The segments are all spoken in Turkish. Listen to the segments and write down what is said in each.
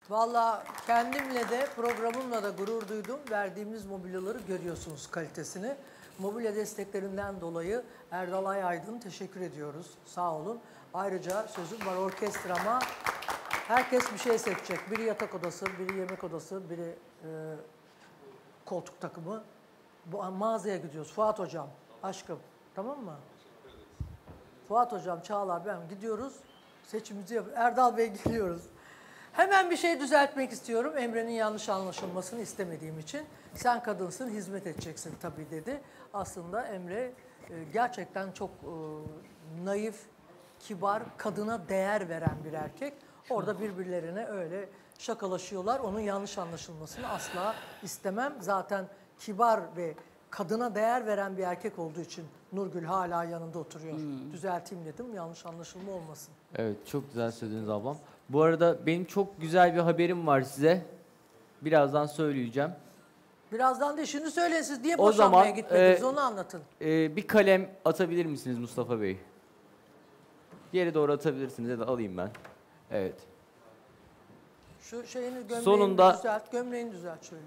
Vallahi kendimle de programımla da gurur duydum. Verdiğimiz mobilyaları görüyorsunuz kalitesini. Mobilya desteklerinden dolayı Erdal Ayaydın teşekkür ediyoruz. Sağ olun. Ayrıca sözüm var orkestrama. Herkes bir şey seçecek. Biri yatak odası, biri yemek odası, biri koltuk takımı. Bu mağazaya gidiyoruz. Fuat Hocam, aşkım. Tamam mı? Fuat Hocam, Çağlar, ben gidiyoruz. Seçimimizi yapıyoruz. Erdal Bey geliyoruz. Hemen bir şey düzeltmek istiyorum. Emre'nin yanlış anlaşılmasını istemediğim için. Sen kadınsın, hizmet edeceksin tabii dedi. Aslında Emre gerçekten çok naif, kibar, kadına değer veren bir erkek. Orada birbirlerine öyle şakalaşıyorlar. Onun yanlış anlaşılmasını asla istemem. Zaten kibar ve kadına değer veren bir erkek olduğu için Nurgül hala yanında oturuyor. Düzelteyim dedim, yanlış anlaşılma olmasın. Evet, çok güzel söylediniz ablam. Bu arada benim çok güzel bir haberim var size. Birazdan söyleyeceğim. Birazdan da şimdi söyleyin, siz niye O boşanmaya zaman, gitmediniz onu anlatın. Bir kalem atabilir misiniz Mustafa Bey? Yere doğru atabilirsiniz ya da alayım ben. Evet. Şu şeyini, gömleğini Sonunda düzelt, gömleğini düzelt şöyle.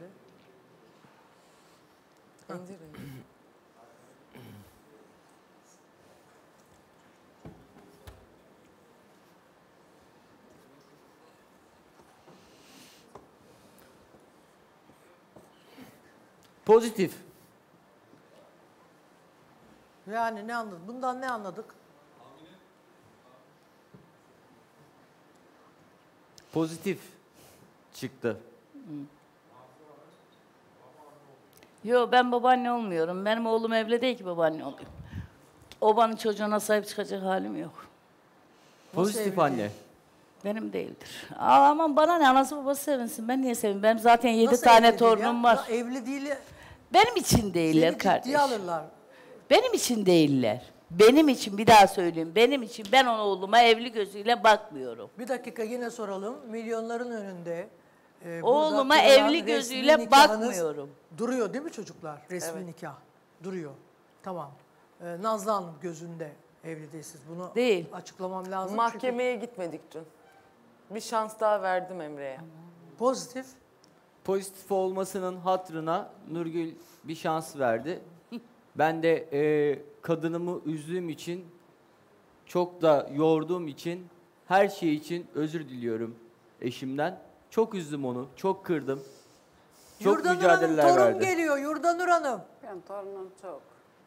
pozitif. Yani ne anladık? Bundan ne anladık? Pozitif çıktı. Yo, ben babaanne olmuyorum. Benim oğlum evli değil ki babaanne olayım. Obanın çocuğuna sahip çıkacak halim yok. Pozitif evli anne. değil? Benim değildir. Aman bana ne, anası babası sevinsin. Ben niye sevineyim? Benim zaten 7 Nasıl tane evli değil torunum ya? var. Ya evli değil. Benim için değiller Seni kardeş. ciddiye alırlar. Benim için değiller. Benim için, bir daha söyleyeyim. Benim için, ben o oğluma evli gözüyle bakmıyorum. Bir dakika yine soralım. Milyonların önünde burada Oğluma kıyılan evli resmi gözüyle nikahınız bakmıyorum. Duruyor değil mi çocuklar? Resmi nikah. Duruyor. Tamam. Nazlı Hanım gözünde evli değilsiniz. Bunu Değil. açıklamam lazım. Mahkemeye gitmedik dün. Bir şans daha verdim Emre'ye. Çünkü pozitif. Pozitif olmasının hatırına Nurgül bir şans verdi. Ben de kadınımı üzdüğüm için, çok da yorduğum için, her şey için özür diliyorum eşimden. Çok üzdüm onu, çok kırdım. Çok Yurdanur mücadeleler Hanım torun verdim. geliyor. Yurdanur Hanım. Ben torunum çok.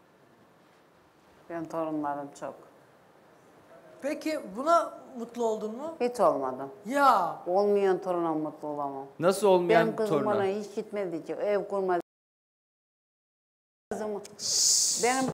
Ben torunlarım çok. Peki buna mutlu oldun mu? Hiç olmadım. Ya. Olmayan toruna mutlu olamam. Nasıl olmayan Benim kızım toruna? bana hiç gitmedi ki. Ev kurmadı. Kızım, benim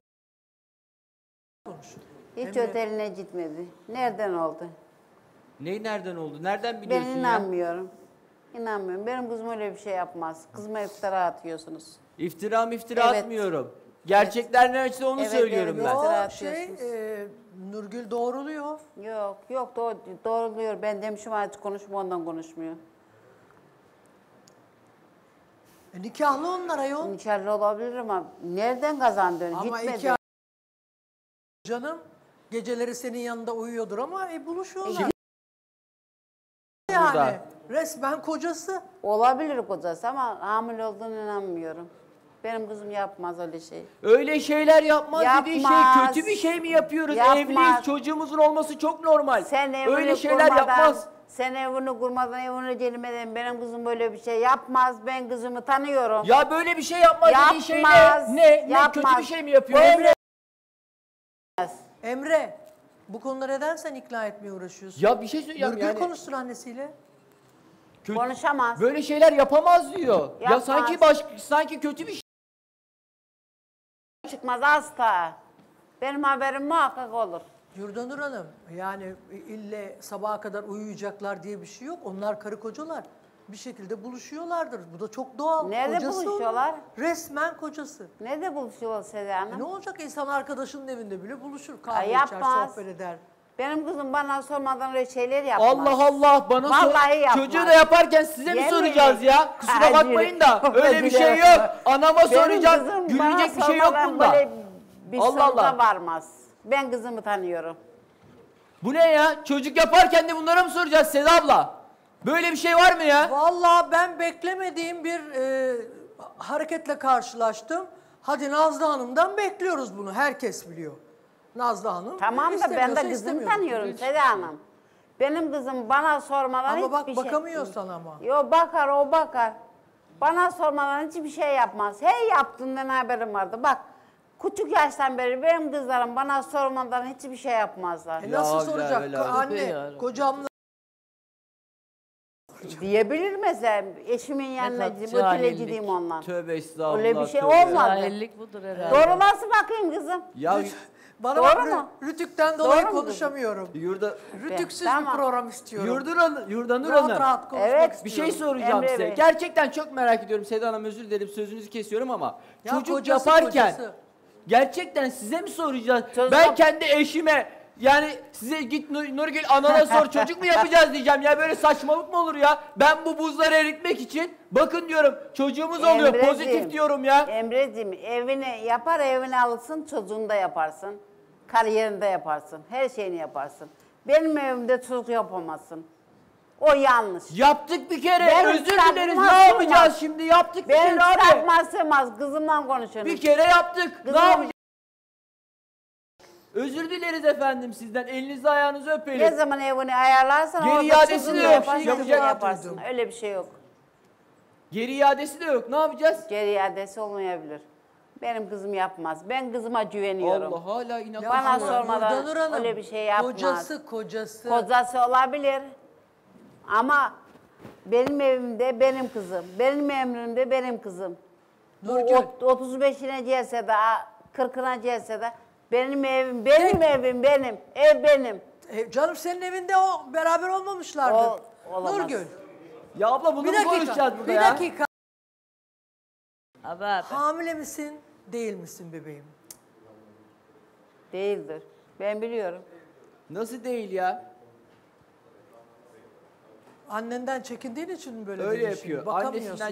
hiç Emre. oteline gitmedi. Nereden oldu? Ney nereden oldu? Nereden Ben biliyorsun ya? inanmıyorum. İnanmıyorum. Benim kızım öyle bir şey yapmaz. Kızıma iftira atıyorsunuz. İftira Evet. atmıyorum. Gerçekler ne açıksa onu Evet, söylüyorum evet. ben. İftira O şey atıyorsunuz. Nurgül doğruluyor. Yok doğruluyor. Ben demişim artık konuşma, ondan konuşmuyor. Nikahlı onlar ayol. Nikahlı olabilir ama nereden kazandın? Ama Gitmedi. iki ay canım geceleri senin yanında uyuyordur ama buluşuyorlar. Yani Burada. resmen kocası. Olabilir kocası ama hamile olduğunu inanmıyorum. Benim kızım yapmaz öyle şey. Öyle şeyler yapmaz dediği şey Yapmaz. kötü bir şey mi yapıyoruz? Yapmaz. Evliyiz, çocuğumuzun olması çok normal. Sen evini Öyle şeyler kurmadan, yapmaz. Sen evini kurmadan, evini gelmeden benim kızım böyle bir şey yapmaz. Ben kızımı tanıyorum. Ya böyle bir şey yapmaz dediği şey Yapmaz, ne? Ne? yapmaz. Kötü bir şey mi yapıyor? Böyle- Emre bu konuda neden sen ikna etmeye uğraşıyorsun? Ya bir şey söyleyeceğim Nurgül yani. konuşsun annesiyle. Konuşamaz. Böyle şeyler yapamaz diyor. Ya Yapmaz. sanki kötü bir şey. Çıkmaz asla. Benim haberim muhakkak olur. Yurdanur Hanım yani ille sabaha kadar uyuyacaklar diye bir şey yok. Onlar karı kocalar. Bir şekilde buluşuyorlardır. Bu da çok doğal. Nerede Kocası buluşuyorlar? onun. Resmen kocası. Nerede buluşuyorlar Seda Hanım? Ne olacak insan arkadaşının evinde bile buluşur. Kahve Ay, içer, yapmaz. sohbet eder. Benim kızım bana sormadan öyle şeyler yapmaz. Allah Allah bana Vallahi yapmaz. çocuğu da yaparken size mi Yemin soracağız ederim. ya? Kusura Hayır. bakmayın da öyle bir şey Özür yok. dilerim. Anama Benim soracağım. kızım bana Gülünecek bir şey yok sormadan bunda. Böyle bir Allah sınıfa Allah. varmaz. Ben kızımı tanıyorum. Bu ne ya? Çocuk yaparken de bunlara mı soracağız Seda abla? Böyle bir şey var mı ya? Vallahi ben beklemediğim bir hareketle karşılaştım. Hadi Nazlı Hanım'dan bekliyoruz bunu. Herkes biliyor. Nazlı Hanım Tamam da ben istemiyorsa de kızımı istemiyor. tanıyorum Seda Hanım. Benim kızım bana sormadan Ama bak hiçbir şey... bakamıyor sana ama. Yo bakar, o bakar. Bana sormadan hiçbir şey yapmaz. Hey yaptığından haberim vardı. Bak küçük yaştan beri benim kızlarım bana sormadan hiçbir şey yapmazlar. Nasıl Ya soracak? Rabbi, ya Anne Rabbi. kocamla Diyebilir mesela eşimin yanına kadar gideyim, ötüle cahillik. gideyim ondan. Tövbe estağfurullah. Öyle bir şey tövbe. olmaz. Cahillik budur herhalde. Doğruması bakayım kızım. Ya bana Doğru bak mu? Rütük'ten dolayı Doğru mu konuşamıyorum. Rütüksüz Tamam. bir program istiyorum. Yurdanur rahat Hanım. rahat konuşmak Evet. Bir şey istiyorum. soracağım Emre size. Bey. Gerçekten çok merak ediyorum Seda Hanım, özür dilerim sözünüzü kesiyorum ama Ya çocuk kocası, yaparken kocası. gerçekten size mi soracağız? Çocuk Ben yap- kendi eşime yani size git Nurgül anana sor çocuk mu yapacağız diyeceğim ya, böyle saçmalık mı olur ya? Ben bu buzları eritmek için bakın diyorum çocuğumuz oluyor, Emreciğim, pozitif diyorum ya. Emreciğim evini yapar, evini alırsın, çocuğunu da yaparsın. Kariyerini de yaparsın. Her şeyini yaparsın. Benim evimde çocuk yapamazsın. O yanlış. Yaptık bir kere, Benim özür kitabıma dileriz, ne sığmaz. yapacağız şimdi? Yaptık bir Benim kere abi. kitapma sığmaz. Kızımla konuşuyorum. Bir kere yaptık, ne Kızım- yapacağız? Özür dileriz efendim sizden, elinizi ayağınızı öpelim. Ne zaman evini ayarlarsan Geri orada iadesi çocuğunu de yok. yaparsın, Yapacak- çocuğunu yaparsın. duydum. Öyle bir şey yok. Geri iadesi de yok, ne yapacağız? Geri iadesi olmayabilir. Benim kızım yapmaz. Ben kızıma güveniyorum. Allah, hala inanmıyorum. Bana sormadan Yurdanur Hanım, öyle bir şey yapmaz. Kocası. Kocası olabilir. Ama benim evimde benim kızım. Benim emrimde benim kızım. Bu Nurgül. 35'ine gelse de 40'ına gelse de benim evim, benim evim, benim. Ev benim. Canım senin evinde o beraber olmamışlardı. Olamaz. Nurgül. Ya abla bunu Bir mu konuşacağız dakika. burada Bir ya? dakika. Abi. Hamile misin? Değil misin bebeğim? Değildir. Ben biliyorum. Nasıl değil ya? Annenden çekindiğin için mi böyle Öyle dedin şimdi? yapıyor. Bakamıyorsun. Annesinden